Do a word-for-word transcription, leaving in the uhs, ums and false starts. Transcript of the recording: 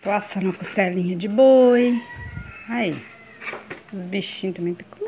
Tô assando a costelinha de boi. Aí, os bichinhos também estão